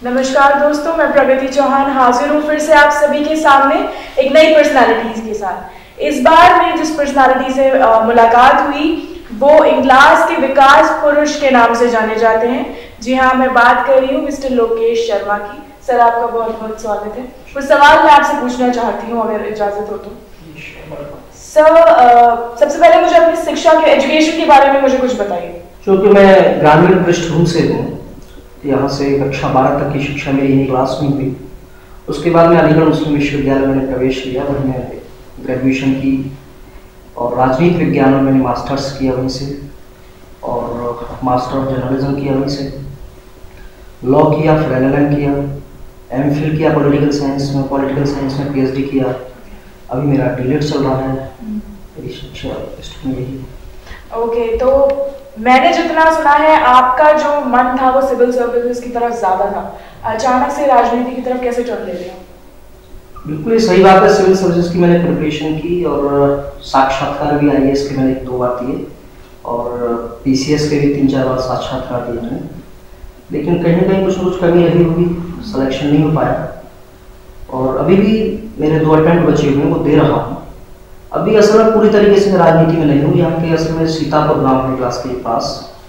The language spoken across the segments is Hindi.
नमस्कार दोस्तों, मैं प्रगति चौहान हाजिर हूँ फिर से आप सभी के सामने एक नई पर्सनालिटीज के साथ। इस बार मेरी जिस पर्सनालिटी से मुलाकात हुई वो इंग्लास के विकास पुरुष के नाम से जाने जाते हैं। जी हाँ, मैं बात कर रही हूँ मिस्टर लोकेश शर्मा की। सर, आपका बहुत बहुत स्वागत है। कुछ सवाल मैं आपसे पूछना चाहती हूँ अगर इजाजत हो तो। सर, सबसे पहले मुझे अपनी शिक्षा के एजुकेशन के बारे में मुझे कुछ बताइए। क्योंकि मैं ग्रामीण पृष्ठभूमि से हूँ, यहाँ से कक्षा 12 तक की शिक्षा मेरी यही क्लास में हुई। उसके बाद मैं अलीगढ़ मुस्लिम विश्वविद्यालय में प्रवेश लिया, वहीं मैंने ग्रेजुएशन की और राजनीति विज्ञान में मैंने मास्टर्स किया वहीं से, और मास्टर ऑफ जर्नलिज्म किया वहीं से, लॉ किया, फिर LLM किया, MPhil किया पॉलिटिकल साइंस में PhD किया। अभी मेरा DLED चल रहा है। मेरी शिक्षा यही। ओके, तो मैंने जितना सुना है आपका जो मन था वो सिविल सर्विसेज की तरफ ज्यादा था, अचानक से राजनीति की तरफ कैसे चल ले रहे हो? बिल्कुल ये सही बात है। सिविल सर्विसेज की मैंने प्रिपरेशन की और साक्षात्कार भी IAS के मैंने 1-2 बार दिए और PCS के भी 3-4 बार साक्षात्कार दिए मैंने, लेकिन कहीं ना कहीं कुछ ना कुछ कमी रही होगी, सिलेक्शन नहीं हो पाया। और अभी भी मेरे 2 अटेम्प्ट बचे हुए हैं, वो दे रहा हूँ। अभी असल में पूरी तरीके से राजनीति में नहीं हूँ। यहाँ के असल में सीतापुर गांव है इगलास के पास।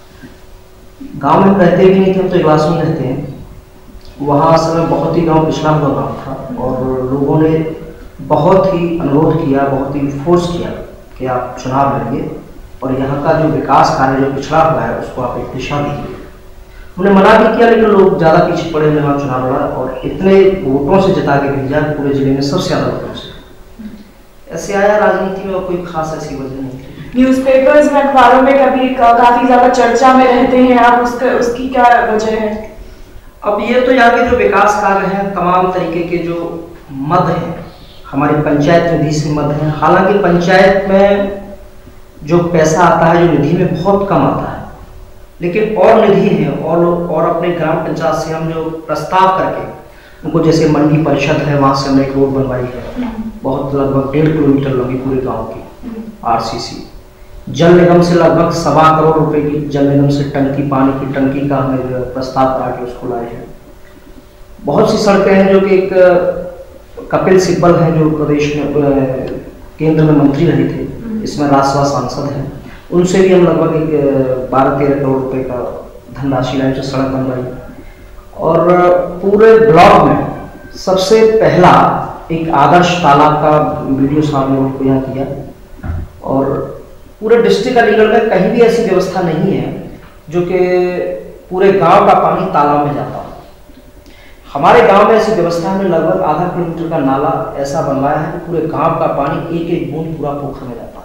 गांव में रहते भी नहीं थे, हम तो इगलास में रहते हैं। वहाँ असल में बहुत ही गांव पिछड़ा हुआ गांव था और लोगों ने बहुत ही अनुरोध किया, बहुत ही फोर्स किया कि आप चुनाव लड़िए और यहाँ का जो विकास कार्य जो पिछड़ा हुआ है उसको आप एक दिशा दीजिए। उन्हें मना भी किया, लेकिन लोग ज़्यादा पीछे पड़े हुए वहाँ चुनाव लड़ा और इतने वोटों से जिता के भेजा पूरे जिले में, सबसे ज़्यादा वोटों से। ऐसे आया राजनीति में, कोई खास ऐसी वजह नहीं थी। न्यूज़पेपर्स में, अखबारों में कभी काफी ज्यादा चर्चा में रहते हैं आप, उसकी क्या वजह है? अब ये तो यहाँ के जो विकास कार्य हैं, तमाम तरीके के जो मद हैं, हमारी पंचायत निधि से मद हैं। हालांकि पंचायत में जो पैसा आता है, जो निधि में बहुत कम आता है, लेकिन और निधि है और अपने ग्राम पंचायत से हम जो प्रस्ताव करके उनको, जैसे मंडी परिषद है, वहाँ से हमने एक रोड बनवाई है बहुत, लगभग 1.5 किलोमीटर लंबी पूरे गांव की RCC। जल निगम से लगभग 1.25 करोड़ रुपए की जल निगम से टंकी, पानी की टंकी का हमने प्रस्ताव करा के उसको लाए हैं। बहुत सी सड़कें हैं जो कि एक कपिल सिब्बल हैं जो प्रदेश में केंद्र में मंत्री रहे थे, इसमें राज्यसभा सांसद हैं, उनसे भी हम लगभग एक 12-13 करोड़ रुपए का धनराशि लाए, जो सड़क बनवाई। और पूरे ब्लॉक में सबसे पहला एक आदर्श तालाब का वीडियो सामने उनको यहाँ किया। और पूरे डिस्ट्रिक्ट अलीगढ़ में कहीं भी ऐसी व्यवस्था नहीं है जो कि पूरे गांव का पानी तालाब में जाता हो। हमारे गांव में ऐसी व्यवस्था है, लगभग आधा किलोमीटर का नाला ऐसा बनवाया है कि पूरे गांव का पानी एक एक बूंद पूरा पोखर में जाता है।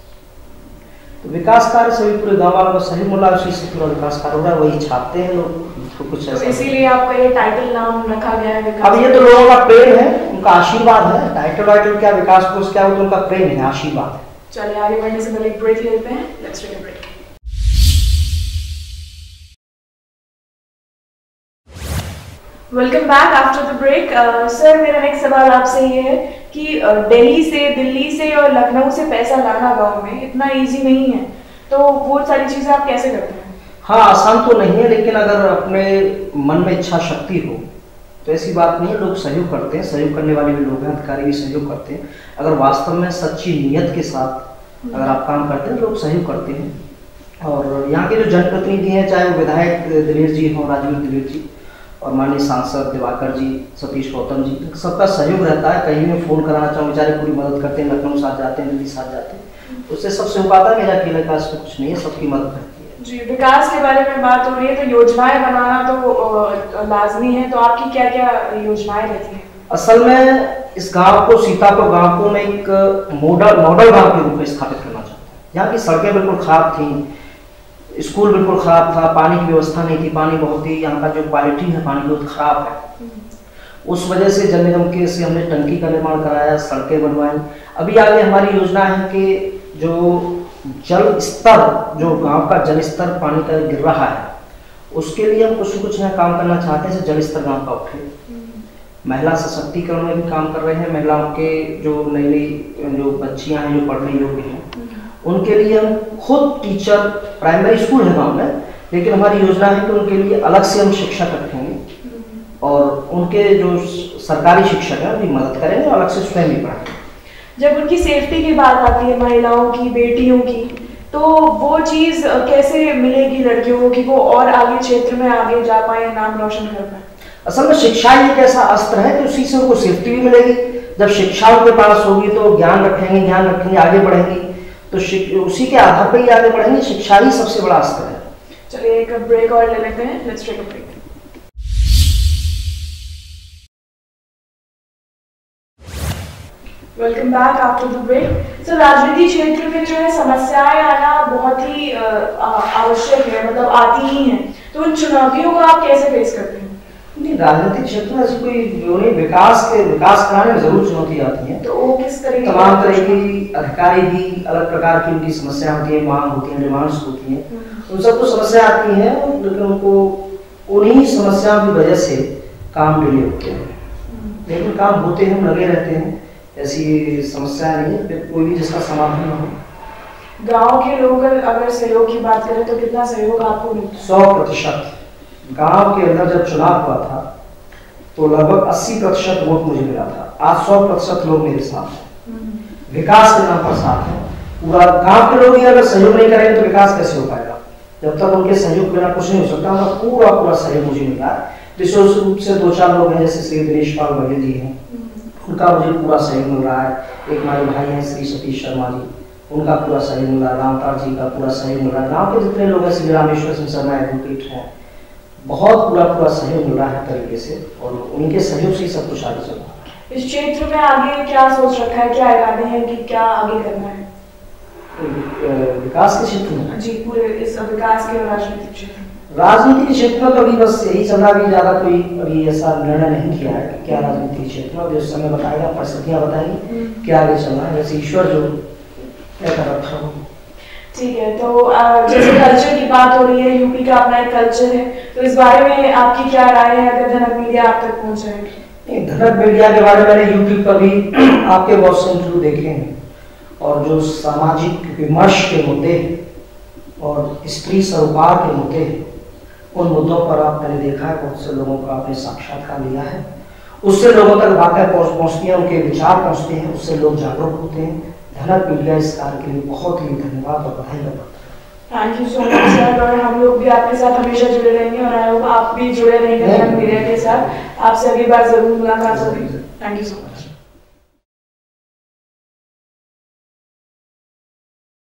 तो विकास कार्य सभी पूरे गांव वालों का सही मुला, उसी से पूरा विकास कार्य हो रहा है, वही छापते हैं लोग कुछ ऐसा। तो इसीलिए आपका ये टाइटल नाम रखा गया है विकास। अब ये तो लोगों का प्रेम है, उनका आशीर्वाद है। टाइटल वाइटल क्या, विकास कोष क्या, वो तो उनका प्रेम है, आशीर्वाद है। चलिए आगे बढ़ने से पहले एक ब्रेक लेते हैं। Let's take a break. Welcome back after the break. Sir, मेरा नेक्स्ट सवाल आपसे ये है कि दिल्ली से और लखनऊ से पैसा लाना गांव में इतना इजी नहीं है, तो वो सारी चीजें आप कैसे करते हैं? हाँ, आसान तो नहीं है, लेकिन अगर अपने मन में इच्छा शक्ति हो तो ऐसी बात नहीं है, लोग सहयोग करते हैं। सहयोग करने वाले भी लोग हैं, अधिकारी भी सहयोग करते हैं। अगर वास्तव में सच्ची नीयत के साथ अगर आप काम करते हैं, लोग सहयोग करते हैं। और यहाँ के जो जनप्रतिनिधि हैं, चाहे वो विधायक दिलेर जी हों, राजवीर दिलेर जी, और माननीय सांसद दिवाकर जी, सतीश गौतम जी, सबका सहयोग रहता है। कहीं में फ़ोन कराना चाहूँ, बेचारे पूरी मदद करते हैं। लखनऊ साथ जाते हैं, दिल्ली साथ जाते हैं, उससे सबसे हो पाता है। मेरा अकेले का इसमें कुछ नहीं है, सबकी मदद करती है। जी, विकास के बारे में बात हो रही है तो योजनाएं बनाना तो लाजमी है, तो आपकी क्या क्या योजनाएं रहती हैं? असल में इस गांव को, सीतापुर गांव को मैं एक मॉडल गांव के रूप में स्थापित करना चाहता हूँ। यहाँ की सड़कें बिल्कुल खराब थी, स्कूल बिल्कुल खराब था, पानी की व्यवस्था नहीं थी, पानी बहुत ही, यहाँ का जो क्वालिटी है पानी बहुत खराब है। उस वजह से जल निगम के से हमने टंकी का निर्माण कराया, सड़कें बनवाई। अभी आगे हमारी योजना है कि जो जल स्तर, जो गांव का जल स्तर पानी का गिर रहा है, उसके लिए हम कुछ नया काम करना चाहते हैं, जल स्तर गांव का उठे। महिला सशक्तिकरण में भी काम कर रहे हैं। महिलाओं के जो नई जो बच्चियां हैं जो पढ़ने योग्य हैं, उनके लिए हम खुद टीचर, प्राइमरी स्कूल है गाँव में, लेकिन हमारी योजना है कि उनके लिए अलग से हम शिक्षक रखेंगे और उनके जो सरकारी शिक्षक हैं उनकी मदद करेंगे और अलग से स्वयं भी पढ़ाएंगे। जब उनकी सेफ्टी की बात आती है, महिलाओं की, बेटियों की, तो वो चीज़ कैसे मिलेगी लड़कियों को कि वो और आगे क्षेत्र में आगे जा पाए, नाम रोशन कर पाए? असल में शिक्षा एक ऐसा अस्त्र है कि उसी से उनको सेफ्टी भी मिलेगी। जब शिक्षा उनके पास होगी तो ज्ञान रखेंगे, आगे बढ़ेंगे, तो उसी के आधार पर ही आगे बढ़ेंगे। शिक्षा ही सबसे बड़ा अस्त्र है। चलिए एक ब्रेक और ले लेते हैं। Let's take a break. Welcome back after the break. So राजनीति क्षेत्र में जो है समस्याएं आना बहुत ही आवश्यक है, मतलब आती ही हैं, तो उन चुनौतियों को आप कैसे फेस करते हैं? नहीं, राजनीतिक क्षेत्र में ऐसी कोई विकास कराने में जरूर चुनौती आती है। तो वो किस तरीके? तमाम तरह की अधिकारी भी अलग प्रकार की उनकी समस्या होती है, मांग होती है, डिमांड्स होती हैं, उन सबको समस्या आती है, लेकिन उनको उन्हीं समस्याओं की वजह से काम डिले होते हैं। लेकिन काम होते हैं, लगे रहते हैं, ऐसी समस्या नहीं है कोई भी जिसका समाधान न हो। गांव के लोग अगर सहयोग की बात करें तो कितना सहयोग आपको मिलता है? 100%। गांव के अंदर जब चुनाव हुआ था तो लगभग 80% वोट मुझे मिला था। आज 100% लोग मेरे साथ हैं, विकास के नाम पर साथ हैं। पूरा गांव के लोग ही अगर सहयोग नहीं करेंगे तो विकास कैसे हो पाएगा? जब तक उनके सहयोग बिना कुछ नहीं हो सकता। उनका पूरा सहयोग मुझे मिला है। विशेष रूप से 2-4 लोग हैं, जैसे श्री दिनेश पाल बघेल जी हैं, उनका मुझे पूरा सहयोग मिल रहा है। एक हमारे भाई हैं श्री सतीश शर्मा जी, उनका पूरा सहयोग मिल रहा है। रामतार जी का पूरा सहयोग मिल रहा है। गाँव के जितने लोग हैं, श्री रामेश्वर सिंह शर्मा एडवोकेट हैं, बहुत पूरा सहयोग मिल रहा है तरीके से, और उनके सहयोग से ही सब कुछ आगे चल रहा है। इस क्षेत्र में आगे क्या सोच रखा है, क्या इरादे हैं कि क्या आगे करना है? विकास के क्षेत्र में जी, पूरे इस विकास के राजनीतिक क्षेत्र में? राजनीति के क्षेत्र में तो अभी बस यही चल रहा है। ज्यादा कोई अभी ऐसा निर्णय नहीं किया है कि क्या राजनीतिक क्षेत्र में, उस समय बताएगा, परिस्थितियां बताएंगी क्या आगे चलना है, जैसे ईश्वर जो तय कर रखा हो। ठीक है, तो जैसे कल्चर की बात हो रही है, यूपी का अपना एक कल्चर है, तो इस बारे में आपकी क्या राय है अगर धनक मीडिया आप तक पहुंच जाए? धनक मीडिया के बारे में मैंने यूट्यूब पर भी आपके बहुत से इंटरव्यू देखे हैं, और जो सामाजिक विमर्श के मुद्दे और स्त्री सरोकार के मुद्दे, उन मुद्दों पर मैंने देखा है, बहुत से लोगों का आपने साक्षात्कार लिया है, उससे लोगों तक बातें पहुंचती हैं, उनके विचार पहुंचते हैं, उससे लोग जागरूक होते हैं। धनक मीडिया इस कार्य के लिए बहुत ही धन्यवाद और बधाई करता हूं। Thank you so much sir, और हम लोग भी आपके साथ हमेशा जुड़े रहेंगे, और आई होप आप भी जुड़े रहेंगे धनक मीडिया के साथ। आपसे अगली बार जरूर मुलाकात होगी। Thank you so much.